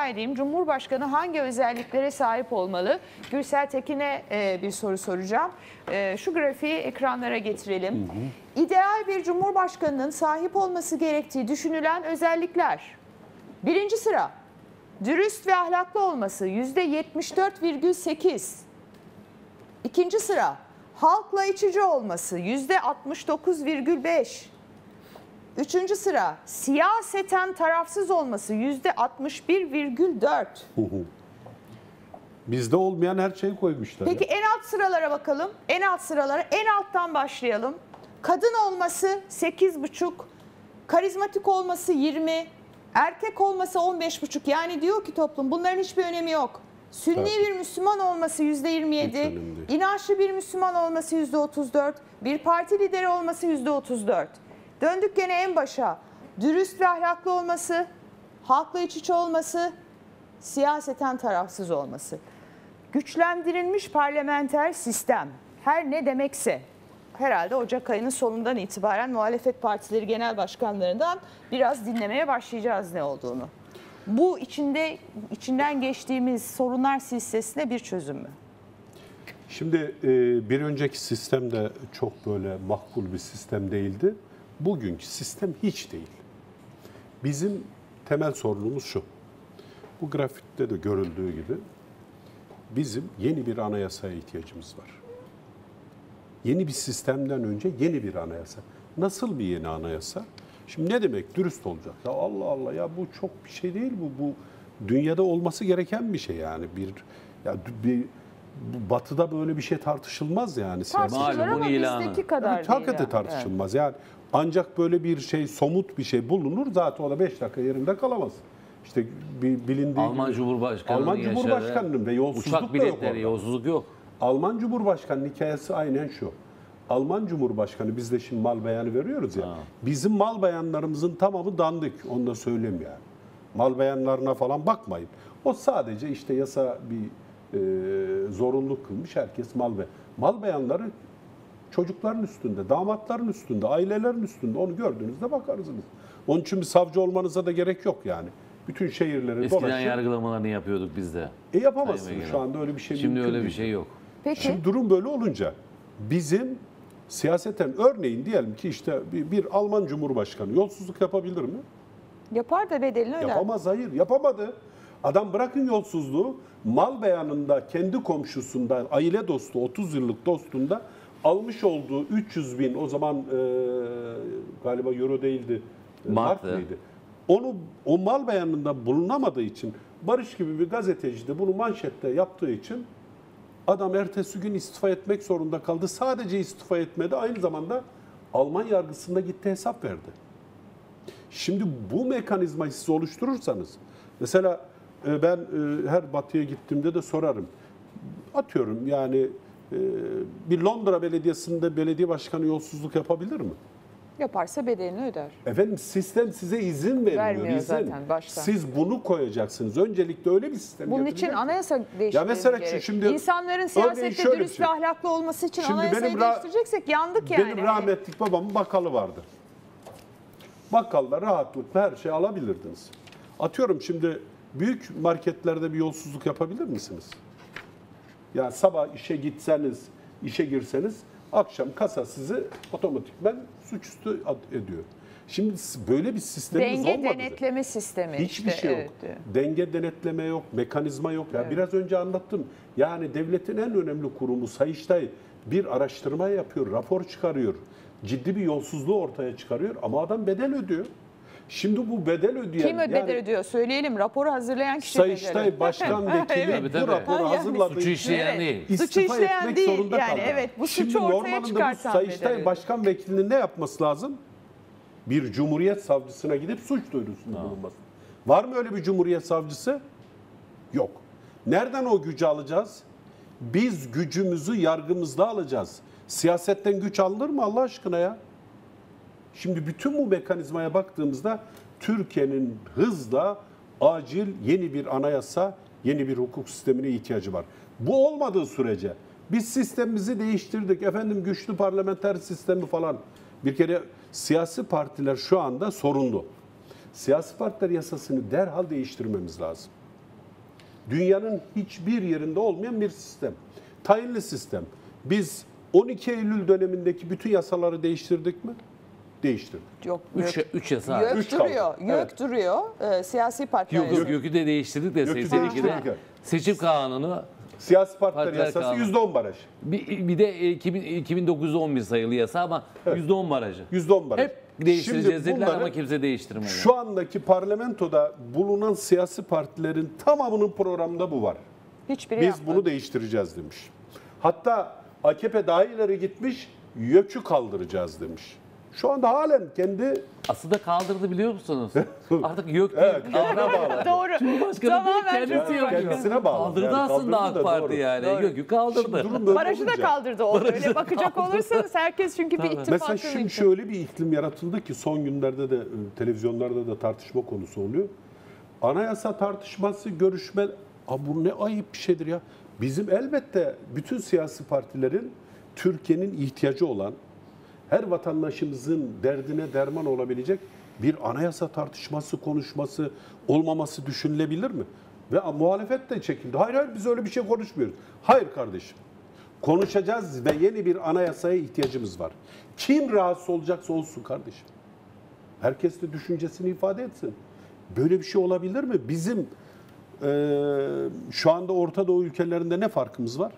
edeyim. Cumhurbaşkanı hangi özelliklere sahip olmalı? Gürsel Tekin'e bir soru soracağım. Şu grafiği ekranlara getirelim. İdeal bir cumhurbaşkanının sahip olması gerektiği düşünülen özellikler. Birinci sıra, dürüst ve ahlaklı olması %74,8. İkinci sıra, halkla iç içe olması %69,5. Üçüncü sıra, siyaseten tarafsız olması %61,4. Bizde olmayan her şeyi koymuşlar. Peki en alt sıralara bakalım. En alt sıralara, en alttan başlayalım. Kadın olması 8,5, karizmatik olması 20, erkek olması 15,5. Yani diyor ki toplum bunların hiçbir önemi yok. Sünni bir Müslüman olması %27, inançlı bir Müslüman olması %34, bir parti lideri olması %34. Döndük gene en başa. Dürüst ve ahlaklı olması, halkla iç içe olması, siyaseten tarafsız olması. Güçlendirilmiş parlamenter sistem her ne demekse herhalde Ocak ayının sonundan itibaren muhalefet partileri genel başkanlarından biraz dinlemeye başlayacağız ne olduğunu. Bu içinden geçtiğimiz sorunlar silsilesine bir çözüm mü? Şimdi bir önceki sistem de çok böyle makbul bir sistem değildi. Bugünkü sistem hiç değil. Bizim temel sorunumuz şu. Bu grafikte de görüldüğü gibi bizim yeni bir anayasaya ihtiyacımız var. Yeni bir sistemden önce yeni bir anayasa. Nasıl bir yeni anayasa? Şimdi ne demek dürüst olacak? Ya Allah Allah ya bu çok bir şey değil bu dünyada olması gereken bir şey yani Batı'da böyle bir şey tartışılmaz yani. Tartışılır ama bizdeki kadar değil. Hakikaten tartışılmaz yani. Ancak böyle bir şey somut bir şey bulunur zaten o da 5 dakika yerinde kalamaz. İşte bilindiği Alman Cumhurbaşkanı'nın ve yolsuzluk uçak biletleri, yolsuzluk yok. Alman Cumhurbaşkanı'nın hikayesi aynen şu. Alman Cumhurbaşkanı biz de şimdi mal beyanı veriyoruz ya. Bizim mal beyanlarımızın tamamı dandik. Onu da söyleyeyim yani. Mal beyanlarına falan bakmayın. O sadece işte yasa bir zorunluluk kılmış. Herkes mal beyanları çocukların üstünde, damatların üstünde, ailelerin üstünde. Onu gördüğünüzde bakarsınız. Onun için bir savcı olmanıza da gerek yok yani. Bütün şehirleri eskiden dolaşıp yargılamalarını yapıyorduk biz de. Yapamazsın şu anda öyle bir şey Şimdi mümkün öyle bir değil. şey yok. Peki. Şimdi durum böyle olunca bizim siyaseten örneğin diyelim ki işte bir Alman Cumhurbaşkanı yolsuzluk yapabilir mi? Yapar da bedelini öder. Yapamaz, hayır yapamadı. Adam bırakın yolsuzluğu mal beyanında kendi komşusundan aile dostu 30 yıllık dostunda almış olduğu 300 bin o zaman galiba euro değildi mark mıydı? O mal beyanında bulunamadığı için Barış gibi bir gazeteci de bunu manşette yaptığı için adam ertesi gün istifa etmek zorunda kaldı. Sadece istifa etmedi aynı zamanda Alman yargısında gitti hesap verdi. Şimdi bu mekanizmayı siz oluşturursanız mesela ben her batıya gittiğimde de sorarım. Atıyorum yani bir Londra Belediyesi'nde belediye başkanı yolsuzluk yapabilir mi? Yaparsa bedelini öder. Efendim sistem size izin vermiyor. Zaten baştan. Siz bunu koyacaksınız. Öncelikle öyle bir sistem bunun için anayasa değiştirmemiz ya mesela gerek. Şimdi İnsanların siyasette dürüst ve ahlaklı olması için anayasayı değiştireceksek yandık yani. Benim rahmetlik babamın bakkalı vardı. Bakkalda rahatlıkla her şeyi alabilirdiniz. Atıyorum şimdi büyük marketlerde bir yolsuzluk yapabilir misiniz? Yani sabah işe gitseniz, işe girseniz akşam kasa sizi otomatikman suçüstü ediyor. Şimdi böyle bir sistemimiz olmadı. Denge denetleme sistemi. Hiçbir şey yok. Evet. Denge denetleme yok, mekanizma yok. Ya biraz önce anlattım. Yani devletin en önemli kurumu Sayıştay bir araştırma yapıyor, rapor çıkarıyor. Ciddi bir yolsuzluğu ortaya çıkarıyor ama adam bedel ödüyor. Şimdi bu bedel ödeyen... Kim bedel ödüyor? Söyleyelim. Raporu hazırlayan kişi Sayıştay Başkan Vekili bu raporu hazırladığı suçu işleyen değil. İstifa etmek zorunda kaldı. Evet, bu suçu Şimdi ortaya çıkartan bu Sayıştay Başkan Vekilinin ne yapması lazım? Bir Cumhuriyet Savcısına gidip suç duyurusunda bulunması. Var mı öyle bir Cumhuriyet Savcısı? Yok. Nereden o gücü alacağız? Biz gücümüzü yargımızda alacağız. Siyasetten güç alınır mı Allah aşkına ya? Şimdi bütün bu mekanizmaya baktığımızda Türkiye'nin hızla acil yeni bir anayasa, yeni bir hukuk sistemine ihtiyacı var. Bu olmadığı sürece biz sistemimizi değiştirdik. Efendim güçlü parlamenter sistemi falan. Bir kere siyasi partiler şu anda sorunlu. Siyasi partiler yasasını derhal değiştirmemiz lazım. Dünyanın hiçbir yerinde olmayan bir sistem. Tayinli sistem. Biz 12 Eylül dönemindeki bütün yasaları değiştirdik mi? Değiştirdik. Yok. 3 yasa. YÖK Üç kaldı. duruyor. YÖK Evet. duruyor. Siyasi partiler. Yok YÖK'ü de değiştirdik de YÖK'ü 82'de. değiştirdik. Seçim kanunu Siyasi partiler Partiler yasası kanunu. %10 baraj. bir de 2911 sayılı yasa ama %10 barajı. %10 baraj. Hep değiştireceğiz dediler bunları ama kimse değiştirmedi. Şu andaki parlamentoda bulunan siyasi partilerin tamamının programında bu var. Hiçbiri Biz yapmadı. bunu değiştireceğiz demiş. Hatta AKP daha ileri gitmiş, YÖK'ü kaldıracağız demiş. Şu anda halen kendi Aslında kaldırdı biliyor musunuz? Artık YÖK diye Evet, kendine bağlı. Doğru. Cumhurbaşkanı Tamamen değil, kendisi Cumhurbaşkanı. yapıyor. Kendisine bağlı. Kaldırdı Yani aslında kaldırdı AK da Parti doğru. yani. Doğru. YÖK'ü kaldırdı. Şimdi durum böyle Barajı da olunca- kaldırdı o. Öyle bakacak olursanız herkes çünkü bir ittifakın Mesela şimdi şöyle bir iklim yaratıldı ki son günlerde de televizyonlarda da tartışma konusu oluyor. Anayasa tartışması, görüşme, bu ne ayıp bir şeydir ya. Bizim elbette bütün siyasi partilerin Türkiye'nin ihtiyacı olan, her vatandaşımızın derdine derman olabilecek bir anayasa tartışması, konuşması olmaması düşünülebilir mi? Ve muhalefet de çekildi. Hayır biz öyle bir şey konuşmuyoruz. Hayır kardeşim. Konuşacağız ve yeni bir anayasaya ihtiyacımız var. Kim rahatsız olacaksa olsun kardeşim. Herkes de düşüncesini ifade etsin. Böyle bir şey olabilir mi? Bizim şu anda Orta Doğu ülkelerinde ne farkımız var?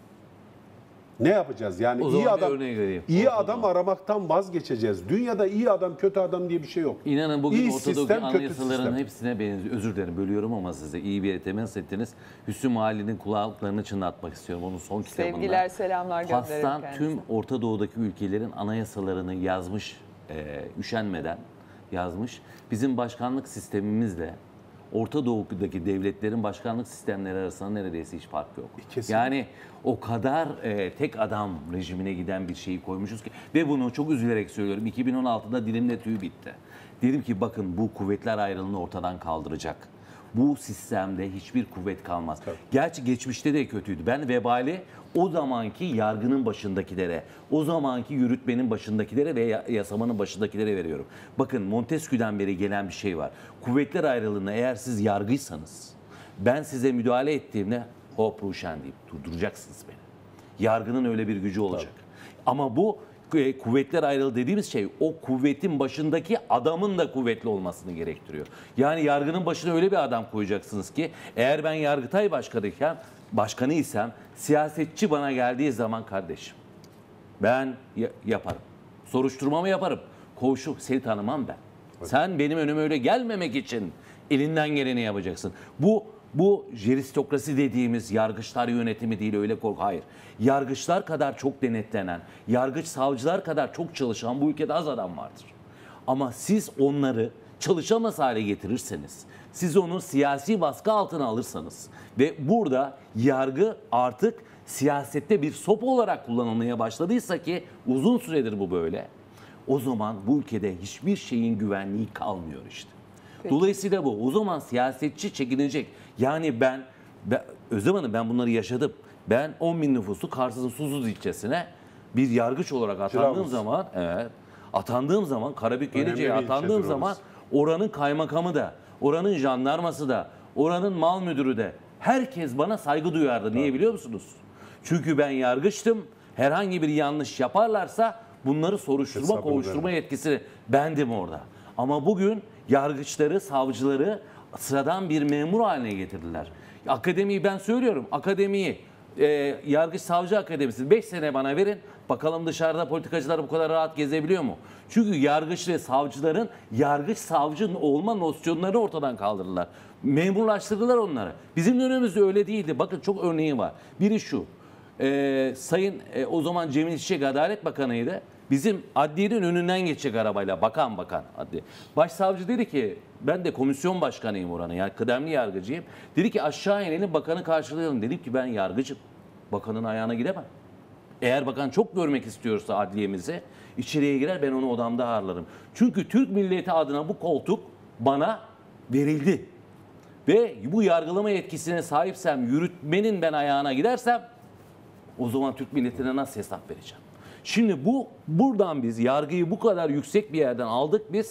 Ne yapacağız? Yani O iyi zaman bir adam örneği vereyim. iyi Orta adam Doğu. aramaktan vazgeçeceğiz. Dünyada iyi adam, kötü adam diye bir şey yok. İnanın bugün İyi Ortadoğu'daki sistem, kötü anayasaların sistem. hepsine benziyor. Özür dilerim bölüyorum ama size iyi bir temas ettiniz. Hüsnü Mahalli'nin kulaklarını çınlatmak istiyorum. Onun son kitabında. Sevgiler, selamlar gönderelim Pastan kendisine. tüm Orta Doğu'daki ülkelerin anayasalarını yazmış, üşenmeden yazmış. Bizim başkanlık sistemimizle Orta Doğu'daki devletlerin başkanlık sistemleri arasında neredeyse hiç fark yok. Kesinlikle. Yani o kadar tek adam rejimine giden bir şeyi koymuşuz ki ve bunu çok üzülerek söylüyorum. 2016'da dilimle tüy bitti. Dedim ki bakın bu kuvvetler ayrılığını ortadan kaldıracak. Bu sistemde hiçbir kuvvet kalmaz. Gerçi geçmişte de kötüydü. Ben vebali o zamanki yargının başındakilere, o zamanki yürütmenin başındakilere ve yasamanın başındakilere veriyorum. Bakın Montesquieu'den beri gelen bir şey var. Kuvvetler ayrılığına eğer siz yargıysanız, ben size müdahale ettiğimde hop ruşen deyip durduracaksınız beni. Yargının öyle bir gücü olacak. Ama bu kuvvetler ayrılığı dediğimiz şey o kuvvetin başındaki adamın da kuvvetli olmasını gerektiriyor. Yani yargının başına öyle bir adam koyacaksınız ki eğer ben Yargıtay başkanı isem siyasetçi bana geldiği zaman kardeşim ben yaparım. Soruşturmamı yaparım. Koğuşu seni tanımam ben. Sen benim önüme öyle gelmemek için elinden geleni yapacaksın. Bu jeristokrasi dediğimiz yargıçlar yönetimi değil öyle korku. Hayır. Yargıçlar kadar çok denetlenen, yargıç savcılar kadar çok çalışan bu ülkede az adam vardır. Ama siz onları çalışamaz hale getirirseniz, siz onu siyasi baskı altına alırsanız ve burada yargı artık siyasette bir sopa olarak kullanılmaya başladıysa ki uzun süredir bu böyle. O zaman bu ülkede hiçbir şeyin güvenliği kalmıyor işte. Dolayısıyla bu. O zaman siyasetçi çekinecek. Yani ben Özlem Hanım ben bunları yaşadım. Ben 10 bin nüfuslu Kars'ın Susuz ilçesine bir yargıç olarak atandığım zaman Karabük Yenice'ye Önemli bir atandığım ilçedir zaman orası. oranın kaymakamı da, oranın jandarması da, oranın mal müdürü de herkes bana saygı duyardı. Niye biliyor musunuz? Çünkü ben yargıçtım. Herhangi bir yanlış yaparlarsa bunları soruşturma, Hesabını kovuşturma yetkisi bendim orada. Ama bugün yargıçları, savcıları sıradan bir memur haline getirdiler. Akademiyi ben söylüyorum. Akademiyi, Yargıç Savcı Akademisi 5 sene bana verin. Bakalım dışarıda politikacılar bu kadar rahat gezebiliyor mu? Çünkü yargıç ve savcıların yargıç savcı olma nosyonlarını ortadan kaldırdılar. Memurlaştırdılar onları. Bizim dönemimizde öyle değildi. Bakın çok örneği var. Biri şu. Sayın o zaman Cemil Çiçek Adalet Bakanı'ydı. Bizim adliyenin önünden geçecek arabayla bakan adli. Başsavcı dedi ki ben de komisyon başkanıyım oranın yani kıdemli yargıcıyım. Dedi ki aşağı inelim bakanı karşılayalım. Dedim ki ben yargıcım. Bakanın ayağına gidemem. Eğer bakan çok görmek istiyorsa adliyemizi içeriye girer ben onu odamda ağırlarım. Çünkü Türk milleti adına bu koltuk bana verildi. Ve bu yargılama yetkisine sahipsem yürütmenin ben ayağına gidersem o zaman Türk milletine nasıl hesap vereceğim? Şimdi buradan biz yargıyı bu kadar yüksek bir yerden aldık biz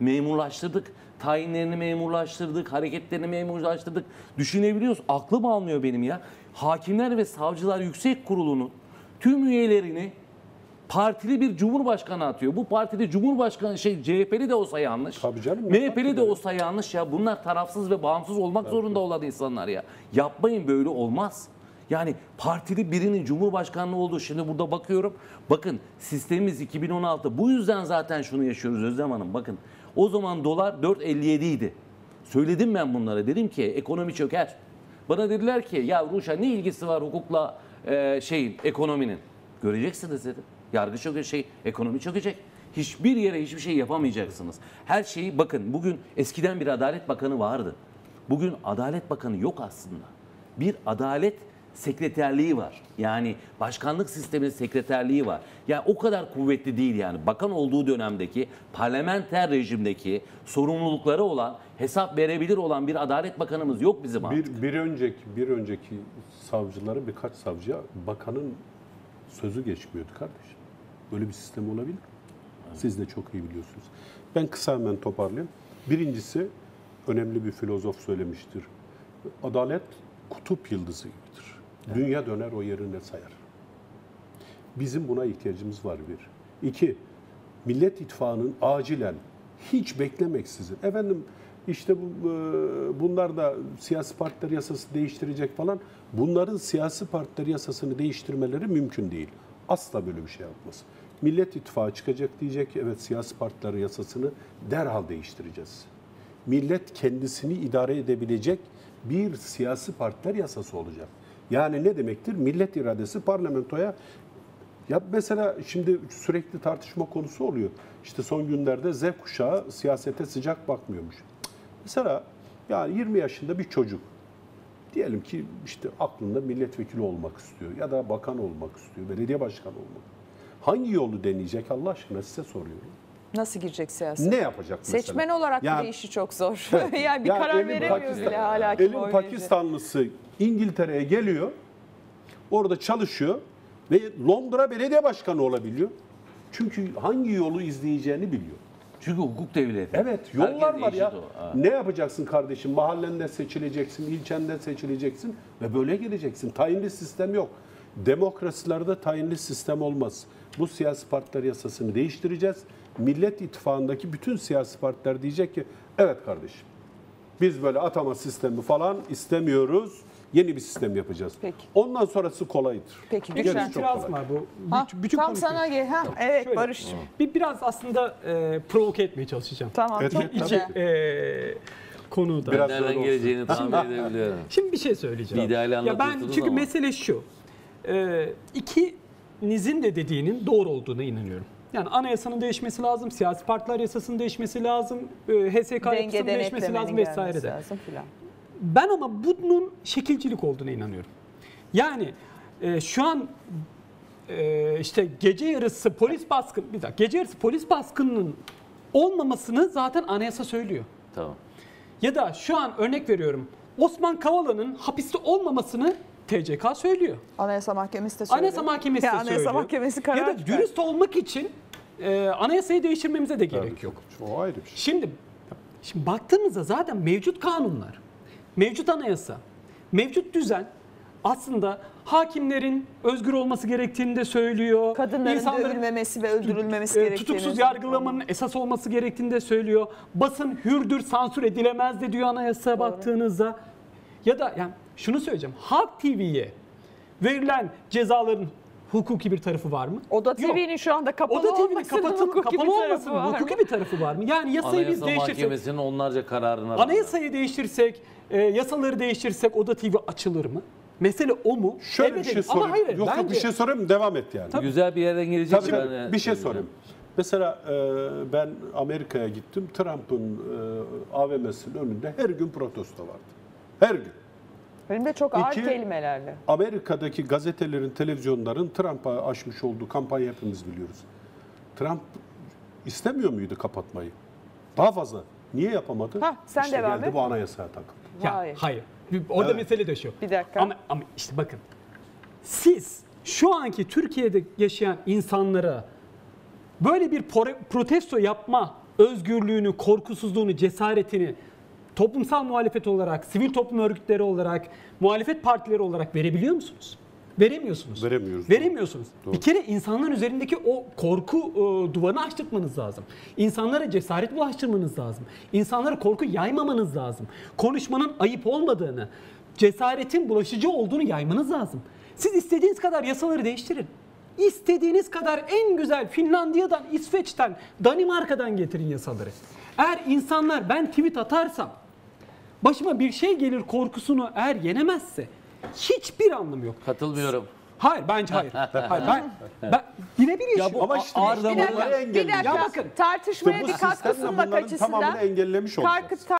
memurlaştırdık. Tayinlerini memurlaştırdık, hareketlerini memurlaştırdık. Düşünebiliyoruz. Aklım almıyor benim ya. Hakimler ve Savcılar Yüksek Kurulu'nun tüm üyelerini partili bir cumhurbaşkanı atıyor. Bu partili cumhurbaşkanı CHP'li de olsa yanlış. Tabii canım, MHP'li de olsa yanlış ya. Bunlar tarafsız ve bağımsız olmak zorunda olan insanlar ya. Yapmayın, böyle olmaz. Yani partili birinin cumhurbaşkanlığı olduğu, şimdi burada bakıyorum. Bakın sistemimiz 2016. Bu yüzden zaten şunu yaşıyoruz Özlem Hanım. Bakın o zaman dolar 4.57 idi. Söyledim ben bunlara. Dedim ki ekonomi çöker. Bana dediler ki ya Ruşa ne ilgisi var hukukla ekonominin? Göreceksiniz dedim. Yargı çökecek, ekonomi çökecek. Hiçbir yere hiçbir şey yapamayacaksınız. Her şeyi bakın, bugün eskiden bir Adalet Bakanı vardı. Bugün Adalet Bakanı yok aslında. Bir adalet sekreterliği var. Yani başkanlık sisteminin sekreterliği var. Yani o kadar kuvvetli değil yani. Bakan olduğu dönemdeki, parlamenter rejimdeki sorumlulukları olan, hesap verebilir olan bir Adalet Bakanımız yok bizim artık. Bir önceki savcıları, birkaç savcıya bakanın sözü geçmiyordu kardeşim. Böyle bir sistem olabilir mi? Siz de çok iyi biliyorsunuz. Ben kısa hemen toparlayayım. Birincisi, önemli bir filozof söylemiştir. Adalet kutup yıldızı gibidir. Dünya döner o yerine sayar. Bizim buna ihtiyacımız var bir. İki, Millet İttifakı'nın acilen, hiç beklemeksizin, efendim işte bunlar da siyasi partiler yasası değiştirecek falan, bunların siyasi partiler yasasını değiştirmeleri mümkün değil. Asla böyle bir şey yapmaz. Millet İttifakı çıkacak, diyecek ki evet siyasi partiler yasasını derhal değiştireceğiz. Millet kendisini idare edebilecek bir siyasi partiler yasası olacak. Yani ne demektir? Millet iradesi parlamentoya, ya mesela şimdi sürekli tartışma konusu oluyor. İşte son günlerde Z kuşağı siyasete sıcak bakmıyormuş. Mesela yani 20 yaşında bir çocuk diyelim ki işte aklında milletvekili olmak istiyor ya da bakan olmak istiyor, belediye başkanı olmak. Hangi yolu deneyecek Allah aşkına, size soruyorum. Nasıl girecek siyasete? Ne yapacak mesela? Seçmen olarak yani, bile işi çok zor. Evet. Yani bir Ya karar veremiyor bile hala kim elin oy verecek. Pakistanlısı İngiltere'ye geliyor, orada çalışıyor ve Londra belediye başkanı olabiliyor. Çünkü hangi yolu izleyeceğini biliyor. Çünkü hukuk devleti. Evet, yollar Herkes var ya. eşit o. Ha. Ne yapacaksın kardeşim? Mahallende seçileceksin, ilçende seçileceksin ve böyle geleceksin. Tayinli sistem yok. Demokrasilerde tayinli sistem olmaz. Bu siyasi partiler yasasını değiştireceğiz. Millet İttifakı'ndaki bütün siyasi partiler diyecek ki evet kardeşim, biz böyle atama sistemi falan istemiyoruz. Yeni bir sistem yapacağız. Peki. Ondan sonrası kolaydır. Peki, Gerisi Gülşen. çok İtiraz kolay. var bu. Ha, Bütün tam konuşuyoruz. sana gel. Evet Şöyle. Barış. Biraz aslında provoke etmeye çalışacağım. Tamam Evet, çok evet, güzel. Konuda. Biraz Nereden öyle olsun. geleceğini tahmin edebiliyorum. Şimdi bir şey söyleyeceğim. Bir ideali Ya ben anlatıyorsunuz çünkü ama. mesele şu. İkinizin de dediğinin doğru olduğuna inanıyorum. Yani anayasanın değişmesi lazım, siyasi partiler yasasının değişmesi lazım, HSK Denge yapısının değişmesi denetlemenin lazım vesaire gelmesi de. lazım filan. Ben ama bunun şekilcilik olduğuna inanıyorum. Yani şu an işte gece yarısı polis baskınının olmamasını zaten anayasa söylüyor. Tamam. Ya da şu an örnek veriyorum, Osman Kavala'nın hapiste olmamasını TCK söylüyor. Anayasa Mahkemesi de söylüyor. Anayasa Mahkemesi de Ya, söylüyor. Anayasa Mahkemesi karar Ya da çıkar. dürüst olmak için anayasayı değiştirmemize de gerek Tabii, yok. O ayrı bir şey. Şimdi baktığımızda zaten mevcut kanunlar, mevcut anayasa, mevcut düzen aslında hakimlerin özgür olması gerektiğini de söylüyor. Kadınların dövülmemesi ve öldürülmemesi gerektiğini. Tutuksuz yargılamanın esas olması gerektiğini de söylüyor. Basın hürdür, sansür edilemez de diyor anayasaya baktığınızda. Ya da yani şunu söyleyeceğim. Halk TV'ye verilen cezaların hukuki bir tarafı var mı? Oda Yok. TV'nin şu anda kapalı Oda TV'nin olmasının hukuki bir kapalı tarafı olmasının var mı? hukuki bir tarafı var mı? Yani yasayı biz Anayasa değiştirsek, Mahkemesi'nin onlarca kararına anayasayı değiştirsek, yasaları değiştirsek Oda TV açılır mı? Mesele o mu? Şöyle bir şey Ama sorayım. hayır, Yok bence bir şey sorayım, devam et yani. güzel bir yerden gelecek. Tabii, tabii. Bir şey sorayım. Mesela ben Amerika'ya gittim. Trump'ın AVM'sinin önünde her gün protesto vardı. Her gün. Benim de çok ağır İki, kelimelerle. Amerika'daki gazetelerin, televizyonların Trump'a açmış olduğu kampanya hepimiz biliyoruz. Trump istemiyor muydu kapatmayı? Daha fazla. Niye yapamadı? Sen işte devam geldi et. bu anayasaya takıldı. Ya, Hayır. hayır. Orada Evet. mesele de şu. Bir dakika. Ama işte bakın. Siz şu anki Türkiye'de yaşayan insanlara böyle bir protesto yapma özgürlüğünü, korkusuzluğunu, cesaretini toplumsal muhalefet olarak, sivil toplum örgütleri olarak, muhalefet partileri olarak verebiliyor musunuz? Veremiyorsunuz. Veremiyoruz. Veremiyorsunuz. Doğru. Bir kere insanların üzerindeki o korku duvarını aştırmanız lazım. İnsanlara cesaret bulaştırmanız lazım. İnsanlara korku yaymamanız lazım. Konuşmanın ayıp olmadığını, cesaretin bulaşıcı olduğunu yaymanız lazım. Siz istediğiniz kadar yasaları değiştirin. İstediğiniz kadar en güzel Finlandiya'dan, İsveç'ten, Danimarka'dan getirin yasaları. Eğer insanlar ben tweet atarsam başıma bir şey gelir korkusunu eğer yenemezse hiçbir anlamı yok. Katılmıyorum. Hayır bence hayır. Hayır ben birebir yaşıyorum. Ama işte Arda Bir dakika, bunları bir dakika. engelliyor. Ya bakın, Tartışmaya Bu katkı sistemle sunmak bunların açısından tamamını engellemiş olacağız.